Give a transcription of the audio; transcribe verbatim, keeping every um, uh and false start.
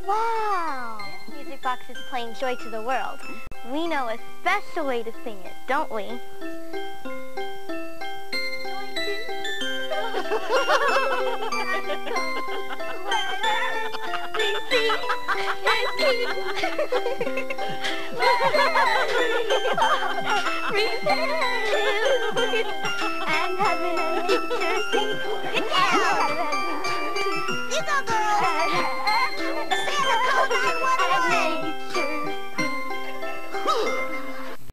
Wow! This music box is playing Joy to the World. We know a special way to sing it, don't we? And having a nature sing.